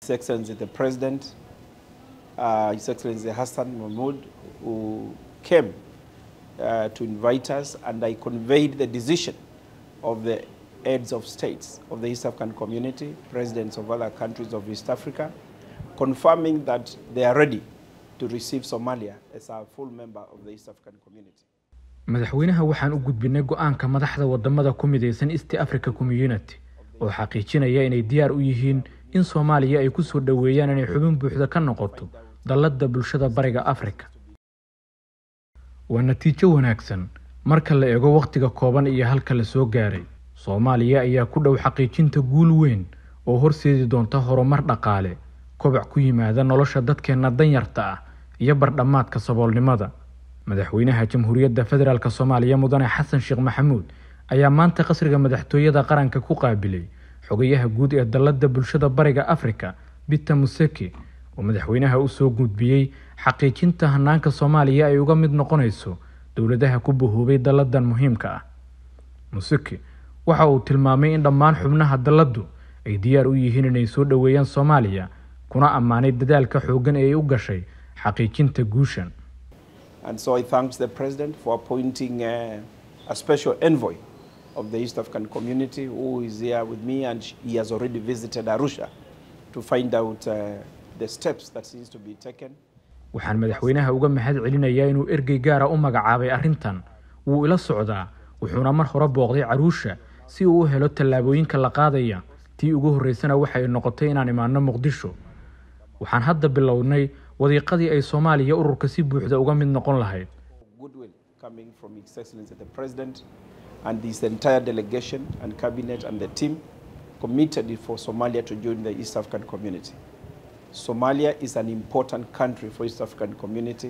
His Excellency the President, His Excellency Hassan Mahmoud, who came to invite us, and I conveyed the decision of the heads of states of the East African community, presidents of other countries of East Africa, confirming that they are ready to receive Somalia as a full member of the East African community. madaxweynaha waxaan u gudbinay go'aanka madaxda wadamada ku midaysan East Africa Community oo xaqiijinaya inay diyaar u yihiin in Soomaaliya ay ku soo dhaweeyaan inay xubin buuxda ka noqoto dalladda bulshada bariga Afrika. waa natiijo wanaagsan marka la eego waqtiga kooban iyo halka la soo gaaray. Soomaaliya ayaa ku dhow xaqiijinta guul weyn oo horseedi doonta horumar dhaqaale, koboc ku yimaada nolosha dadkeena danyarta ah iyo bardhamaadka saboolnimada. madaxweynaha Jamhuuriyadda Federaalka Soomaaliya Mudane Xasan Sheekh Maxamuud ayaa maanta qasriga madaxtooyada qaranka ku qaabilay xogayaha guud ee dalladda bulshada bariga Afrika Peter Museki oo madaxweynaha u soo gudbiyay xaqiijinta hanaanka Soomaaliya ay uga mid noqonayso dawladaha ku bahoobay dalladan muhiimka ah. Museki waxa uu tilmaamay in dhammaan xubnaha dalladdu ay diyaar u yihiin inay soo dhaweeyaan Soomaaliya kuna ammaanay dadaalka xooggan ee ay u gashay xaqiijinta guushan. And so I thank the President for appointing a special envoy of the East African community who is here with me, and he has already visited Arusha to find out the steps that needs to be taken. waxaan madaxweynaha uga mahad celinayaa inuu ergey gaar ah u magacaabay arrintan. wuu ila socdaa wuxuuna mar hore booqday Arusha si uu u helo tallaabooyinka la qaadaya. tii ugu horeysana waxay noqotay inaan imaano Muqdisho. waxaan hadda bilownay wadiiqadii ay Soomaaliya ururka si buuxda uga mid noqon lahayd. Goodwill coming from His Excellency the President and his entire delegation and cabinet and the team committed for Somalia to join the East African community. Somalia is an important country for East African community.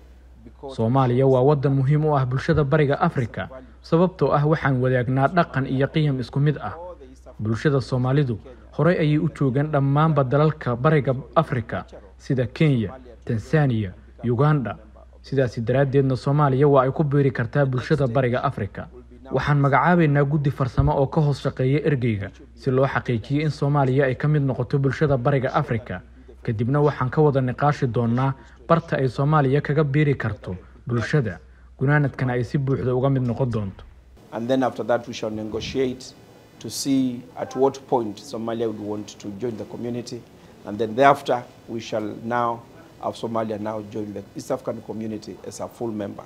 Soomaaliya waa wadan muhiim u ah bulshada bariga Afrika sababtoo ah waxaan wadaagnaa dhaqan iyo qiyam isku mid ah. bulshada Soomaalidu horey ayay u joogan dhammaan dalalka bariga Afrika sida Kenya, Tanzania, Uganda. sidaas daraadeedna Soomaaliya waa ay ku biiri kartaa bulshada bariga Afrika. waxaan magacaabaynaa guddi farsamo oo ka hoos shaqeeya ergeyga si loo xaqiijiyo in Soomaaliya ay ka mid noqoto bulshada bariga Afrika. kadibna waxaan ka wada niqaashi doonaa barta ay Soomaaliya kaga biiri karto bulshada gunaanadkana ay si buuxda uga mid noqon doonto. And then after that we shall negotiate to see at what point Somalia would want to join the community, and then thereafter we shall now have Somalia now join the East African community as a full member.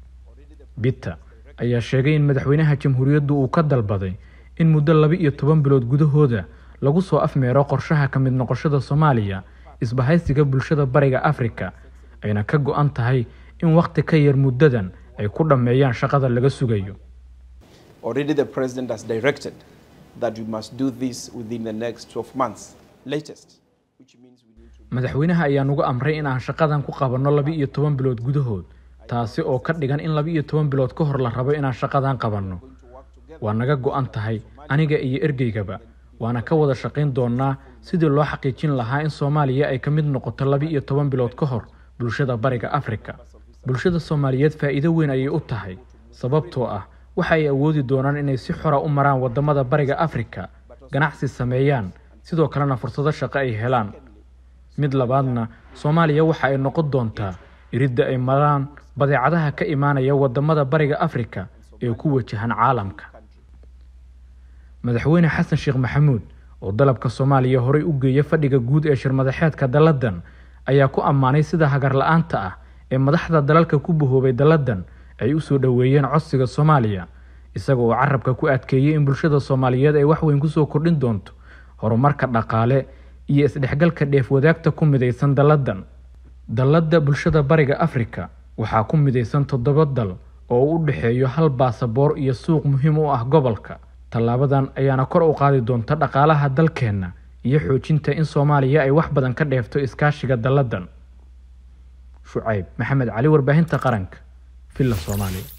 Peter ayaa sheegay in madaxweynaha jamhuuriyaddu uu ka dalbaday in muddo 12 bilood gudahooda lagu soo afmeero qorshaha ka mid noqoshada Soomaaliya isbahaysiga bulshada bariga Afrika ayna ka go'an tahay in waqti ka yar muddadan ay ku dhameeyaan shaqada laga sugayo. Already the President has directed that we must do this within the next 12 months latest, which means we need to. madaxweynaha ayaa nagu amray in aan shaqadan ku qabanno 12 bilood gudahood, taasi oo ka dhigan in 12 bilood ka hor la rabo in aan shaqadan qabanno. waa naga go'an tahay aniga iyo ergeygaba waana ka wada shaqayn doonaa sidii loo xaqiijin lahaa in Soomaaliya ay ka mid noqoto 12 bilood ka hor bulshada bariga Afrika. bulshada Soomaaliyeed faa'iido weyn ayay u tahay sababtoo ah waxa ay awoodi doonaan inay si xor ah u maraan wadamada bariga Afrika, ganacsi sameeyaan, sidoo kalena fursado shaqo ay helaan. mid labaadna Soomaaliya waxa ay noqon doontaa iridda ay maraan badeecadaha ka imaanaya wadamada bariga Afrika ee ku wajahan caalamka. madaxweyne Xasan Sheekh Maxamuud oo dalabka Soomaaliya horey u geeyay fadhiga guud ee shirmadaxeedka dalladan ayaa ku ammaanay sida hagar la'aanta ah ee madaxda dalalka ku bahoobay dalladan ay u soo dhaweeyeen codsiga Soomaaliya, isagoo carabka ku adkeeyay in bulshada Soomaaliyeed ay wax weyn ku soo kordhin doonto horumarka dhaqaale iyo isdhexgalka dheef wadaagta ku midaysan dalladan. dalladda bulshada bariga Afrika waxaa ku midaysan 7 dal oo u dhaxeeyo hal baasaboor iyo suuq muhiim u ah gobolka. tallaabadan ayaana kor u qaadi doonta dhaqaalaha dalkeena iyo xoojinta in Soomaaliya ay wax badan ka dheefto iskaashiga dalladan. Shucayb Maxamed Cali, warbaahinta qaranka, Villa Soomaaliya.